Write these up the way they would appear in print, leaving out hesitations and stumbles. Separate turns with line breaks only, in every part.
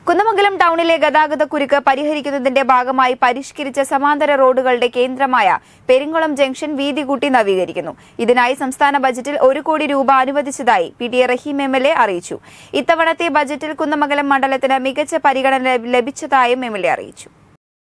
കുന്നമംഗലം ടൗണിലെ ഗതാഗതക്കുരുക്ക് പരിഹരിക്കുന്നതിന്റെ ഭാഗമായി പരിഷ്കരിച്ച സമാന്തര റോഡുകളുടെ കേന്ദ്രമായ പെരിങ്ങളം ജംഗ്ഷൻ വീതി കൂട്ടി നവീകരിക്കുന്നു. ഇതിനായി സംസ്ഥാന ബജറ്റിൽ 1 കോടി രൂപ അനുവദിച്ചതായി പി.ടി.എ. റഹീം എം.എൽ.എ. അറിയിച്ചു. ഇത്തവണത്തെ ബജറ്റിൽ കുന്നമംഗലം മണ്ഡലത്തിന് മികച്ച പരിഗണന ലഭിച്ചതായും എം.എൽ.എ. അറിയിച്ചു.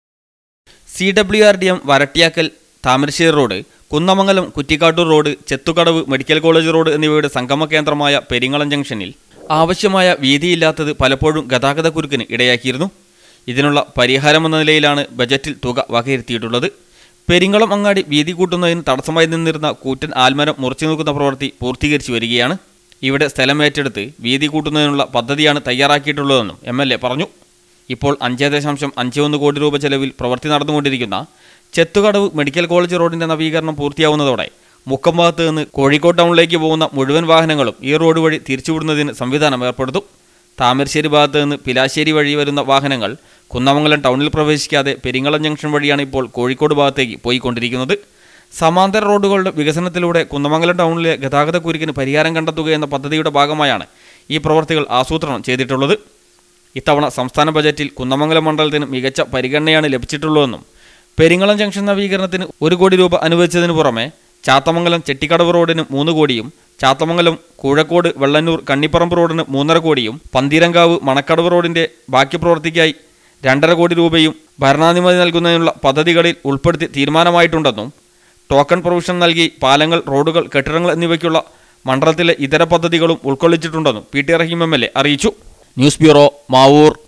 CWRDM വരട്ടിയാക്കൽ Thamarassery road, Kunnamangalam Kuttikkattoor road, Chethukadavu medical college road എന്നിവയുടെ സംഗമ കേന്ദ്രമായ പെരിങ്ങളം ജംഗ്ഷനിൽ ആവശ്യമായ വീതിയില്ലാത്തത് പലപ്പോഴും ഗതാഗതക്കുരുക്കിന് ഇടയാക്കിയിരുന്നു. ഇതിനുള്ള പരിഹാരമെന്ന നിലയിലാണ് ബജറ്റിൽ തുക വകയിരുത്തിയിട്ടുള്ളത്. പെരിങ്ങളം അങ്ങാടി വീതി കൂട്ടുന്നതിന് തടസ്സമായി നിന്നിരുന്ന കൂറ്റൻ ആൽമരം മുറിച്ചു നീക്കുന്ന പ്രവൃത്തി പൂർത്തീകരിച്ചു വരികയാണ്. ഇവിടെ സ്ഥലം ഏറ്റെടുത്ത് വീതി കൂട്ടുന്നതിനുള്ള പദ്ധതിയാണ് തയ്യാറാക്കിയിട്ടുള്ളതെന്നും എം.എൽ.എ. പറഞ്ഞു. ഇപ്പോൾ 5.51 കോടി രൂപ ചെലവിൽ പ്രവൃത്തി നടന്നുകൊണ്ടിരിക്കുന്ന ചെത്തുകടവ് മെഡിക്കൽ കോളേജ് റോഡിന്റെ നവീകരണം പൂർത്തിയാവുന്നതോടെ മുക്കം ഭാഗത്ത് നിന്ന് കോഴിക്കോട് ടൗണിലേക്ക് പോകുന്ന മുഴുവൻ വാഹനങ്ങളും ഈ റോഡ് വഴി തിരിച്ചുവിടുന്നതിന് സംവിധാനം ഏർപ്പെടുത്തും. താമരശ്ശേരി ഭാഗത്ത് നിന്ന് പിലാശ്ശേരി വഴി വരുന്ന വാഹനങ്ങൾ കുന്നമംഗലം ടൗണിൽ പ്രവേശിക്കാതെ പെരിങ്ങളം ജംഗ്ഷൻ വഴിയാണ് ഇപ്പോൾ കോഴിക്കോട് ഭാഗത്തേക്ക് പോയിക്കൊണ്ടിരിക്കുന്നത്. സമാന്തര റോഡുകളുടെ വികസനത്തിലൂടെ കുന്നമംഗലം ടൗണിലെ ഗതാഗതക്കുരുക്കിന് പരിഹാരം കണ്ടെത്തുക എന്ന പദ്ധതിയുടെ ഭാഗമായാണ് ഈ പ്രവൃത്തികൾ ആസൂത്രണം ചെയ്തിട്ടുള്ളത്. ഇത്തവണ സംസ്ഥാന ബജറ്റിൽ കുന്നമംഗലം മണ്ഡലത്തിന് മികച്ച പരിഗണനയാണ് ലഭിച്ചിട്ടുള്ളതെന്നും പെരിങ്ങളം ജംഗ്ഷൻ നവീകരണത്തിന് 1 കോടി രൂപ അനുവദിച്ചതിനു പുറമെ ചാത്തമംഗലം ചെട്ടിക്കടവ് റോഡിന് 3 കോടിയും ചാത്തമംഗലം കൂഴക്കോട് വെള്ളന്നൂർ കണ്ണിപ്പറമ്പ് റോഡിന് 3.5 കോടിയും പന്തീരങ്കാവ് മണക്കടവ് റോഡിന്റെ ബാക്കി പ്രവൃത്തിക്കായി 2.5 കോടി രൂപയും ഭരണാനുമതി നൽകുന്നതിനുള്ള പദ്ധതികളിൽ ഉൾപ്പെടുത്തി തീരുമാനമായിട്ടുണ്ടെന്നും ടോക്കൺ പ്രൊവിഷൻ നൽകി പാലങ്ങൾ, റോഡുകൾ, കെട്ടിടങ്ങൾ എന്നിവയ്ക്കുള്ള മണ്ഡലത്തിലെ ഇതര പദ്ധതികളും ഉൾക്കൊള്ളിച്ചിട്ടുണ്ടെന്നും പി.ടി.എ. റഹീം എം.എൽ.എ. അറിയിച്ചു. News bureau, Mavoor.